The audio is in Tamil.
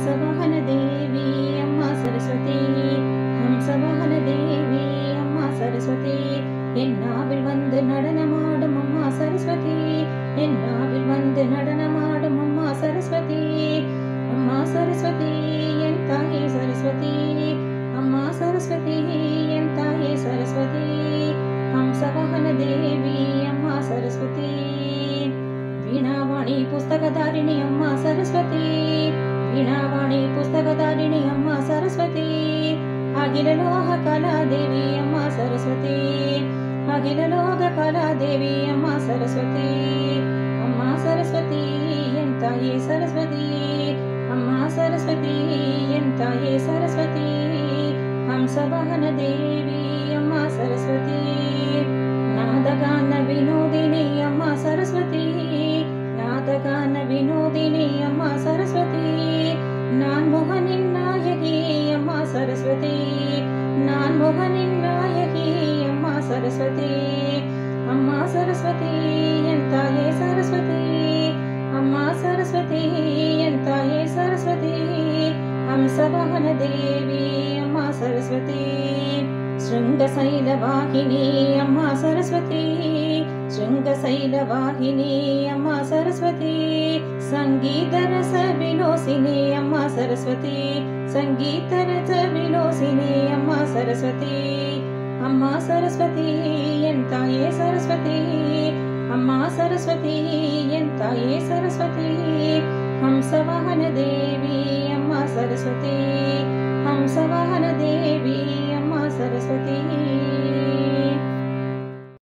हंसवाहन देवी अम्मा सरस्वती, हंसवाहन देवी अम्मा सरस्वती, என்னாவில் வந்து நடனமாடும் அம்மா சரஸ்வதி, என்னாவில் வந்து நடனமாடும் அம்மா சரஸ்வதி, அம்மா சரஸ்வதி என் தாயே சரஸ்வதி, அம்மா சரஸ்வதி என் தாயே சரஸ்வதி, हंसवाहन देवी अम्मा सरस्वती, वीणावाणी पुस्तकधारिणी अम्मा सरस्वती, वीणावाणी पुस्तकधारिणी अम्मा सरस्वती, अखिल लोक कला देवी अम्मा सरस्वती, अखिल लोक कला देवी अम्मा सरस्वती, अम्मा सरस्वती एन ताये सरस्वती, अम्मा सरस्वती एन ताये सरस्वती, हंसवाहन देवी अम्मा सरस्वती, नादगान विनोदिनी अम्मा सरस्वती, नादगान विनोदिनी अम्मा सरस्वती, नान्मुखनिन नायकी अम्मा सरस्वती, नान्मुखनिन नायकी अम्मा सरस्वती, अम्मा सरस्वती एन ताये सरस्वती, अम्मा सरस्वती एन ताये सरस्वती, हंसवाहन देवी अम्मा सरस्वती, शृंगशैलवाहिनी अम्मा सरस्वती, शृंगशैलवाहिनी अम्मा सरस्वती, संगीतरस विलोसिनी अम्मा सरस्वती, संगीतरस विलोसिनी अम्मा सरस्वती, अम्मा सरस्वती एन ताये सरस्वती, अम्मा सरस्वती एन ताये सरस्वती, हंसवाहन देवी अम्मा सरस्वती, हंसवाहन देवी अम्मा सरस्वती।